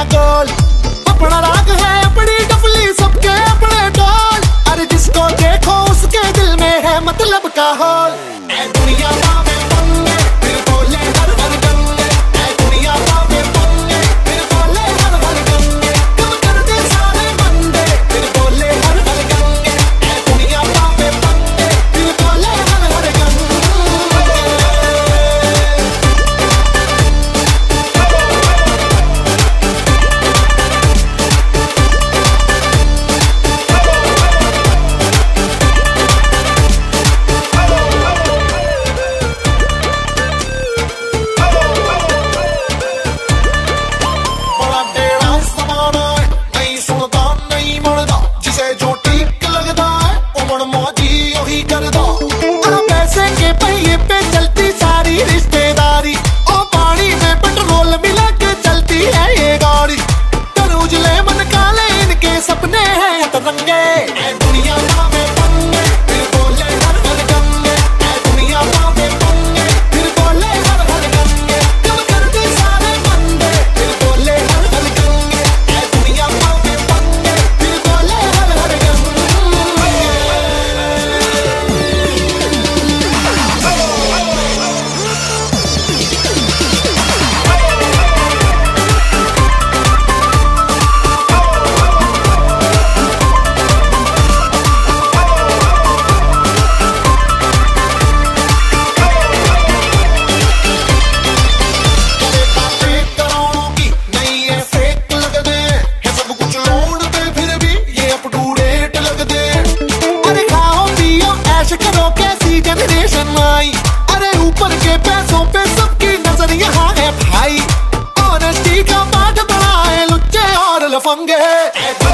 गोल। अपना राग है अपनी डफली सबके अपने टोल। अरे जिसको देखो उसके दिल में है मतलब का होल। ऐ दुनिया पावे पंगे फिर बोले हर हर गंगे। ऐ दुनिया पावे पंगे फिर बोले हर हर गंगे। कब कर दे सारे बंदे फिर बोले हर हर गंगे। ऐ दुनिया पावे पंगे फिर बोले हर हर गंगे। पैसे के पहिए पे चलती सारी रिश्तेदारी। ओ पानी में पेट्रोल मिला के चलती है ये गाड़ी। तर उजले मन काले इनके सपने हैं तरंगे। ऐ दुनिया पावे पंगे फिर बोले हर हर गंगे। ऐ दुनिया पावे पंगे फिर बोले हर हर गंगे। कब कर दे सारे बंदे फिर बोले हर हर गंगे। ऐ दुनिया पावे पंगे फिर बोले हर हर गंगे। करो कैसी जनरेशन आई। अरे ऊपर के पैसों पे सबकी नजर यहाँ है भाई। ऑनेस्टी का पाठ पढ़ाए लुच्चे और लफंगे।